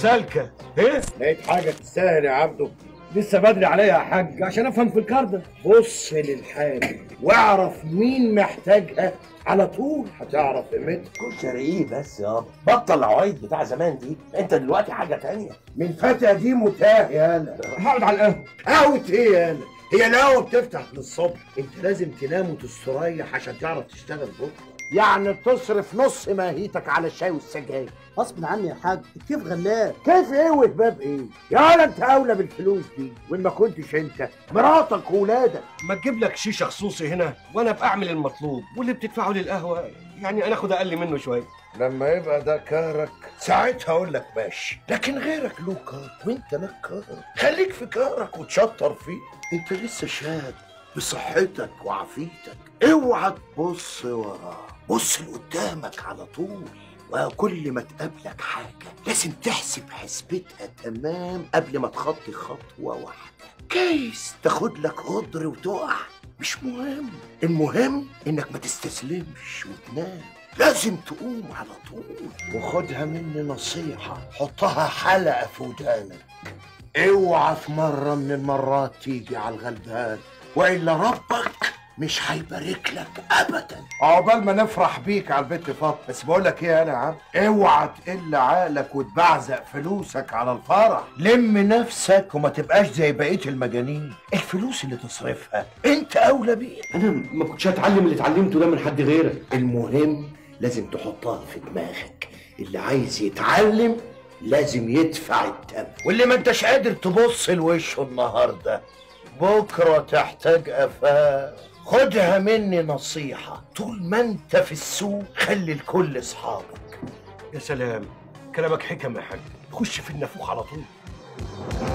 سالكه. ايه؟ لقيت حاجه تستاهل يا عبده؟ لسه بدري عليا يا حاج عشان افهم في الكارده. بص للحاجه واعرف مين محتاجها، على طول هتعرف قيمتها. كشري ايه بس يا بطل العوايد بتاع زمان دي، انت دلوقتي حاجه تانية. من فتى دي متاه يالا. هقعد على القهوه. قهوه ايه يالا؟ هي القهوه بتفتح للصبح، انت لازم تنام وتستريح عشان تعرف تشتغل بكره. يعني تصرف نص ماهيتك على الشاي والسجاير. غصب عني يا حاج، الكيف غلاب. كيف ايه وهباب ايه؟ يالا انت اولى بالفلوس دي، وان ما كنتش انت مراتك وولادك. ما تجيب لك شيشه خصوصي هنا وانا بعمل المطلوب، واللي بتدفعه للقهوه يعني انا اخد اقل منه شويه. لما يبقى ده كارك ساعتها اقول لك ماشي، لكن غيرك له كار وانت لك كار. خليك في كارك وتشطر فيه، انت لسه شاب بصحتك وعافيتك. اوعى تبص وراك، بص لقدامك على طول. وكل ما تقابلك حاجة لازم تحسب حسبتها تمام قبل ما تخطي خطوة واحدة. كيس تاخد لك قدر وتقع مش مهم، المهم انك ما تستسلمش وتنام. لازم تقوم على طول. وخدها مني نصيحة، حطها حلقة في ودانك. اوعى في مرة من المرات تيجي على الغلبان، وإلا ربك مش هيبارك لك ابدا. عقبال ما نفرح بيك على البيت فاطمه. بس بقول لك ايه انا يا عم، اوعى تقل عقلك وتبعزق فلوسك على الفرح. لم نفسك وما تبقاش زي بقيه المجانين. الفلوس اللي تصرفها انت اولى بيها. انا ما كنتش هتعلم اللي اتعلمته ده من حد غيرك. المهم لازم تحطها في دماغك، اللي عايز يتعلم لازم يدفع الثمن، واللي ما انتش قادر تبص لوشه النهارده بكره تحتاج قفاه. خدها مني نصيحة، طول ما انت في السوق خلي الكل اصحابك. يا سلام، كلامك حكم يا حاج، خش في النافوخ على طول.